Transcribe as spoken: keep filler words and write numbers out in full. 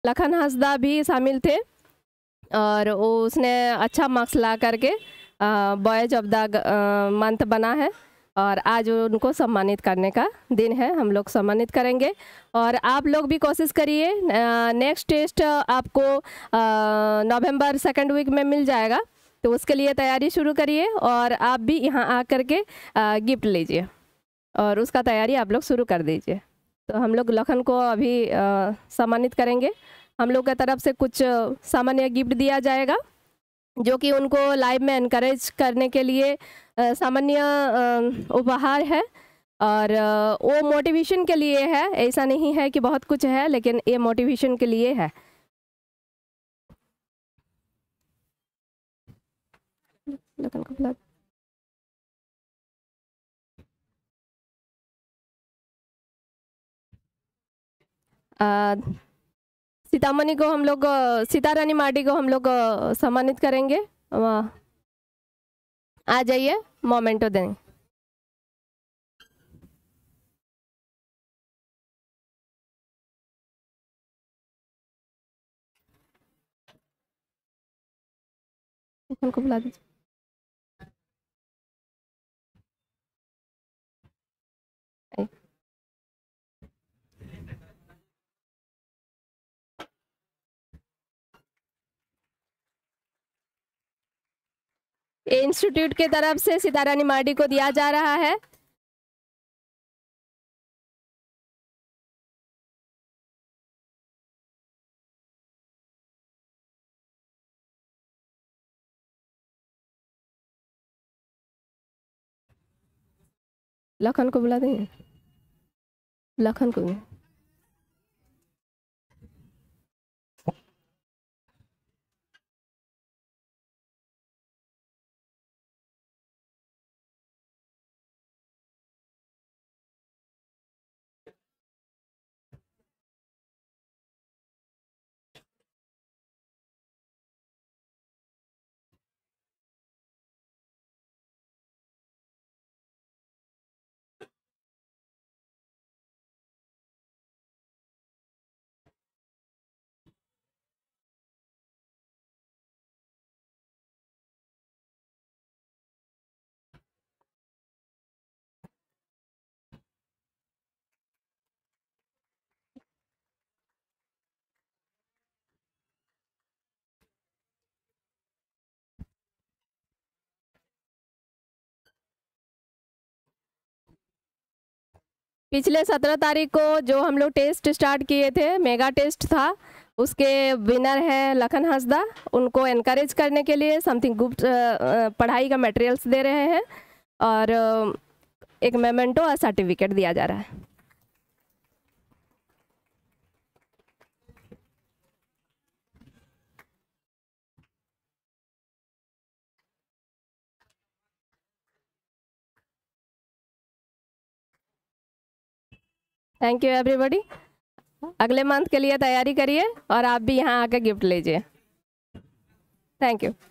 लखन हंसदा भी शामिल थे और वो उसने अच्छा मार्क्स ला करके बॉयज ऑफ द मंथ बना है और आज उनको सम्मानित करने का दिन है। हम लोग सम्मानित करेंगे और आप लोग भी कोशिश करिए। नेक्स्ट टेस्ट आपको नवंबर सेकंड वीक में मिल जाएगा, तो उसके लिए तैयारी शुरू करिए और आप भी यहाँ आ कर के गिफ्ट लीजिए और उसका तैयारी आप लोग शुरू कर दीजिए। तो हम लोग लखन को अभी सम्मानित करेंगे। हम लोग की तरफ से कुछ सामान्य गिफ्ट दिया जाएगा जो कि उनको लाइव में एनकरेज करने के लिए सामान्य उपहार है और वो मोटिवेशन के लिए है। ऐसा नहीं है कि बहुत कुछ है, लेकिन ये मोटिवेशन के लिए है। लखन को बुला सीतामणि को हम लोग सीता रानी मार्डी को हम लोग सम्मानित करेंगे। आ जाइए, मोमेंटो दें। उनको बुला दीजिए। इंस्टीट्यूट की तरफ से सीता रानी मार्डी को दिया जा रहा है। लखन को बुला देंगे। लखन को पिछले सत्रह तारीख को जो हम लोग टेस्ट स्टार्ट किए थे, मेगा टेस्ट था, उसके विनर है लखन हंसदा। उनको एनकरेज करने के लिए समथिंग गुप्त पढ़ाई का मटेरियल्स दे रहे हैं और एक मेमेंटो और सर्टिफिकेट दिया जा रहा है। Thank you everybody. अगले मंथ के लिए तैयारी करिए और आप भी यहाँ आकर गिफ्ट लीजिए। Thank you.